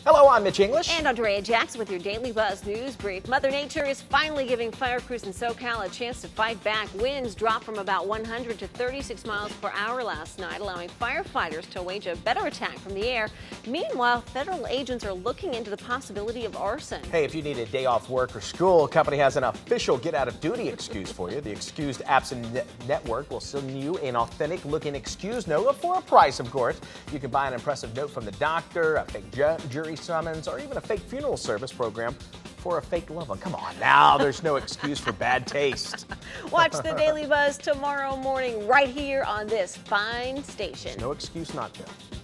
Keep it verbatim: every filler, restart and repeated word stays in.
Hello, I'm Mitch English. And Andrea Jackson with your Daily Buzz News Brief. Mother Nature is finally giving fire crews in SoCal a chance to fight back. Winds dropped from about one hundred to thirty-six miles per hour last night, allowing firefighters to wage a better attack from the air. Meanwhile, federal agents are looking into the possibility of arson. Hey, if you need a day off work or school, a company has an official get-out-of-duty excuse for you. The Excused Absent Net Network will send you an authentic-looking excuse note for a price, of course. You can buy an impressive note from the doctor, a fake ju jury summons, or even a fake funeral service program for a fake loved one. Come on now, there's no excuse for bad taste. Watch the Daily Buzz tomorrow morning right here on this fine station. There's no excuse not to.